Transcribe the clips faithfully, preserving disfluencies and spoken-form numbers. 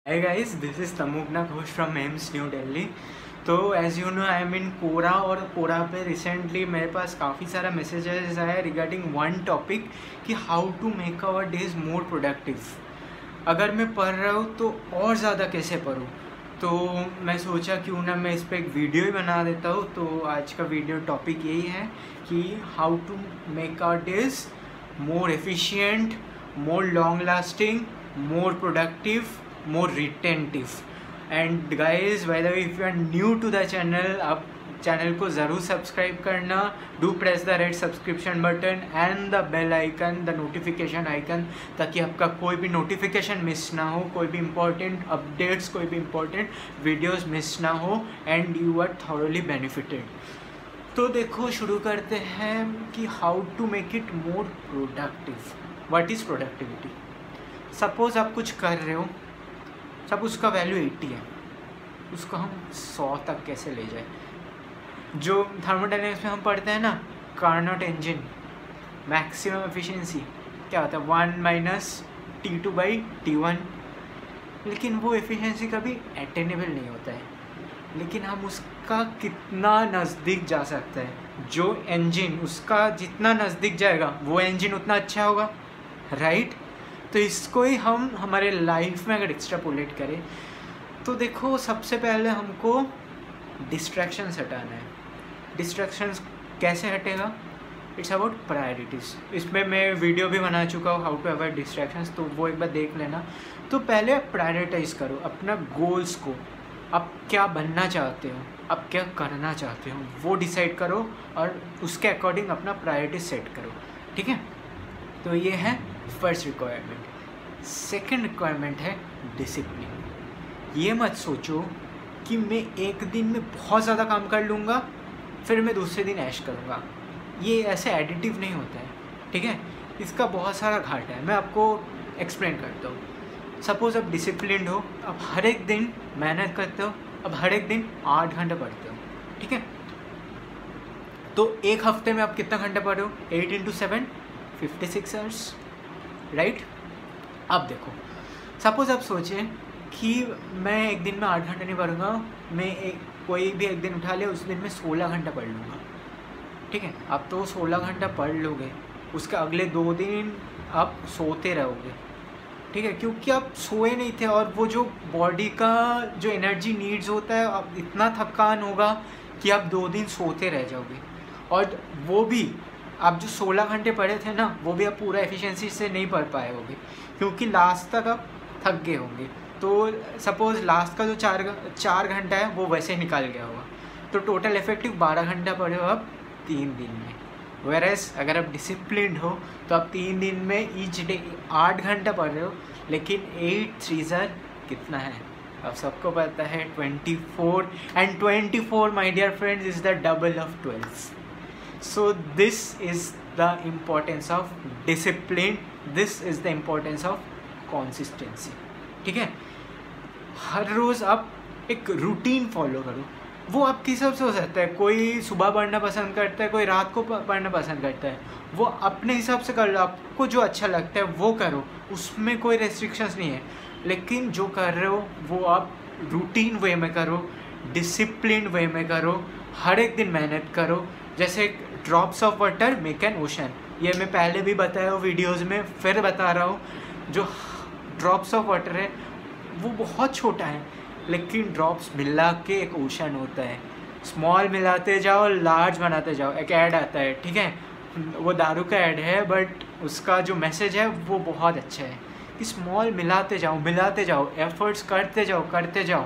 Hi guys, this is Tamoghna Ghosh from AIIMS New Delhi. तो as you know I am in Quora और Quora पे recently मेरे पास काफ़ी सारा मैसेजेस आया रिगार्डिंग वन टॉपिक कि how to make our days more productive. अगर मैं पढ़ रहा हूँ तो और ज़्यादा कैसे पढूँ, तो मैं सोचा क्यों ना मैं इस पर एक वीडियो ही बना देता हूँ। तो आज का वीडियो टॉपिक यही है कि how to make our days more efficient, more long lasting, more productive, more retentive. And guys, by the way, if you are new to the channel, आप चैनल को ज़रूर सब्सक्राइब करना। Do press the red subscription button and the bell icon, the notification icon, ताकि आपका कोई भी notification miss ना हो, कोई भी इम्पोर्टेंट अपडेट्स, कोई भी इम्पोर्टेंट वीडियोस मिस ना हो and you are thoroughly benefited. तो देखो, शुरू करते हैं कि how to make it more productive. What is productivity? Suppose आप कुछ कर रहे हो, सब उसका वैल्यू एट्टी है, उसको हम सौ तक कैसे ले जाए। जो थर्मोडायनेमिक्स में हम पढ़ते हैं ना, कार्नोट इंजन, मैक्सिमम एफिशिएंसी क्या होता है, one minus T two by T one. लेकिन वो एफिशिएंसी कभी अटेनेबल नहीं होता है, लेकिन हम उसका कितना नज़दीक जा सकते हैं। जो इंजन उसका जितना नज़दीक जाएगा वो इंजन उतना अच्छा होगा, राइट। तो इसको ही हम हमारे लाइफ में अगर एक्स्ट्रापोलेट करें तो देखो, सबसे पहले हमको डिस्ट्रैक्शंस हटाना है। डिस्ट्रैक्शंस कैसे हटेगा? It's about priorities. इसमें मैं वीडियो भी बना चुका हूँ, हाउ टू अवॉइड डिस्ट्रैक्शंस, तो वो एक बार देख लेना। तो पहले प्रायोरिटाइज करो अपना गोल्स को। आप क्या बनना चाहते हो, आप क्या करना चाहते हो, वो डिसाइड करो और उसके अकॉर्डिंग अपना प्रायोरिटी सेट करो, ठीक है। तो ये है फर्स्ट रिक्वायरमेंट। सेकंड रिक्वायरमेंट है डिसिप्लिन। ये मत सोचो कि मैं एक दिन में बहुत ज़्यादा काम कर लूँगा फिर मैं दूसरे दिन ऐश करूँगा। ये ऐसे एडिटिव नहीं होता है, ठीक है। इसका बहुत सारा घाटा है, मैं आपको एक्सप्लेन करता हूँ। सपोज आप डिसिप्लिन्ड हो, आप हर एक दिन मेहनत करते हो, अब हर एक दिन आठ घंटे पढ़ते हो, ठीक है। तो एक हफ्ते में आप कितना घंटा पढ़ रहे हो? Eight into seven fifty six hours, right. अब देखो, सपोज आप सोचें कि मैं एक दिन में आठ घंटे नहीं पढ़ूंगा, मैं एक कोई भी एक दिन उठा लिया, उस दिन में सोलह घंटा पढ़ लूँगा, ठीक है। आप तो सोलह घंटा पढ़ लोगे, उसके अगले दो दिन आप सोते रहोगे, ठीक है, क्योंकि आप सोए नहीं थे और वो जो बॉडी का जो एनर्जी नीड्स होता है, आप इतना थकान होगा कि आप दो दिन सोते रह जाओगे। और वो भी आप जो सोलह घंटे पढ़े थे ना, वो भी आप पूरा एफिशिएंसी से नहीं पढ़ पाए होगे, क्योंकि लास्ट तक आप थक गए होंगे। तो सपोज़ लास्ट का जो चार चार घंटा है वो वैसे ही निकाल गया होगा, तो टोटल इफेक्टिव बारह घंटा पढ़े हो आप तीन दिन में। वेरएस अगर आप डिसिप्लिन्ड हो तो आप तीन दिन में ईच डे आठ घंटा पढ़ रहे हो, लेकिन एट थ्री ज़र कितना है अब सबको पता है, twenty four. And twenty four my dear friends is the double of twelve. So this is the importance of discipline, this is the importance of consistency, ठीक है। हर रोज़ आप एक रूटीन फॉलो करो। वो आपके हिसाब से हो सकता है, कोई सुबह पढ़ना पसंद करता है, कोई रात को पढ़ना पसंद करता है, वो अपने हिसाब से कर लो। आपको जो अच्छा लगता है वो करो, उसमें कोई रेस्ट्रिक्शंस नहीं है। लेकिन जो कर रहे हो वो आप रूटीन वे में करो, डिसिप्लिन वे में करो, हर एक दिन मेहनत करो। जैसे drops of water make an ocean, ये मैं पहले भी बताया हूँ वीडियोज़ में, फिर बता रहा हूँ। जो ड्रॉप्स ऑफ वाटर है वो बहुत छोटा है, लेकिन ड्रॉप्स मिला के एक ओशन होता है। स्मॉल मिलाते जाओ, लार्ज बनाते जाओ। एक ऐड आता है, ठीक है, वो दारू का ऐड है, बट उसका जो मैसेज है वो बहुत अच्छा है कि स्मॉल मिलाते जाओ, मिलाते जाओ, एफर्ट्स करते जाओ, करते जाओ,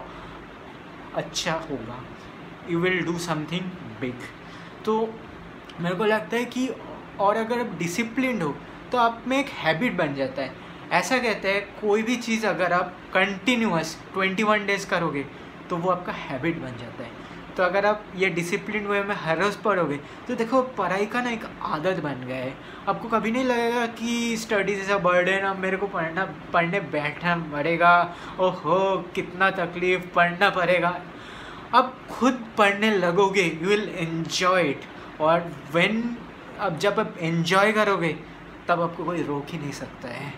अच्छा होगा, you will do something big. तो मेरे को लगता है कि और अगर आप डिसिप्लिन्ड हो तो आप में एक हैबिट बन जाता है। ऐसा कहते हैं कोई भी चीज़ अगर आप कंटिन्यूअस ट्वेंटी वन डेज़ करोगे तो वो आपका हैबिट बन जाता है। तो अगर आप ये डिसिप्लिन वे में हर रोज़ पढ़ोगे तो देखो, पढ़ाई का ना एक आदत बन गया है। आपको कभी नहीं लगेगा कि स्टडीज़ इज़ अ बर्डन, अब मेरे को पढ़ना पढ़ने बैठना पड़ेगा, ओहो कितना तकलीफ़, पढ़ना पड़ेगा। अब खुद पढ़ने लगोगे, यू विल एन्जॉय इट। और व्हेन अब जब आप एन्जॉय करोगे तब आपको कोई रोक ही नहीं सकता है।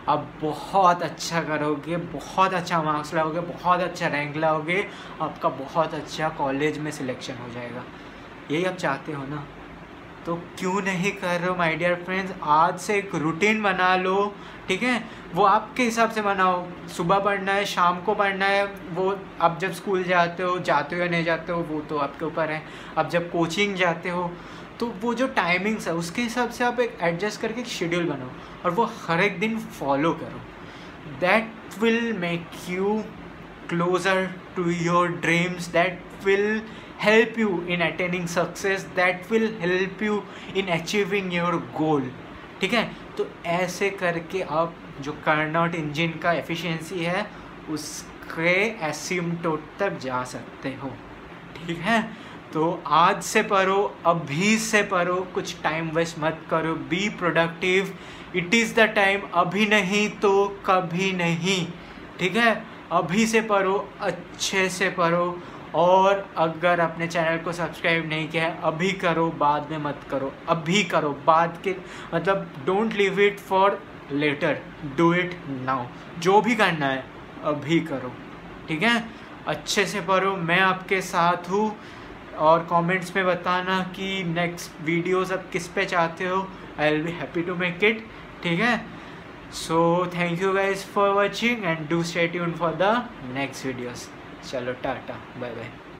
आप बहुत अच्छा करोगे, बहुत अच्छा मार्क्स लाओगे, बहुत अच्छा रैंक लाओगे, आपका बहुत अच्छा कॉलेज में सिलेक्शन हो जाएगा। यही आप चाहते हो ना? तो क्यों नहीं कर रहे हो माय डियर फ्रेंड्स? आज से एक रूटीन बना लो, ठीक है? वो आपके हिसाब से बनाओ, सुबह पढ़ना है, शाम को पढ़ना है, वो आप जब स्कूल जाते हो जाते हो या नहीं जाते हो वो तो आपके ऊपर है। आप जब कोचिंग जाते हो तो वो जो टाइमिंग्स है उसके हिसाब से आप एक एडजस्ट करके एक शेड्यूल बनाओ और वो हर एक दिन फॉलो करो। That will make you closer to your dreams, that will help you in attaining success, that will help you in achieving your goal, ठीक है? तो ऐसे करके आप जो कर्नॉट इंजन का एफिशिएंसी है उसके एसिम्टोट तक जा सकते हो, ठीक है? तो आज से पढ़ो, अभी से पढ़ो, कुछ टाइम वेस्ट मत करो, be productive, it is the time, अभी नहीं तो कभी नहीं, ठीक है? अभी से पढ़ो, अच्छे से पढ़ो, और अगर अपने चैनल को सब्सक्राइब नहीं किया है अभी करो, बाद में मत करो, अभी करो, बाद के मतलब don't leave it for later, do it now. जो भी करना है अभी करो, ठीक है? अच्छे से पढ़ो, मैं आपके साथ हूँ, और कमेंट्स में बताना कि नेक्स्ट वीडियोस आप किस पे चाहते हो, I will be happy to make it, ठीक है? So thank you guys for watching and do stay tuned for the next videos. चलो टाटा, बाय बाय।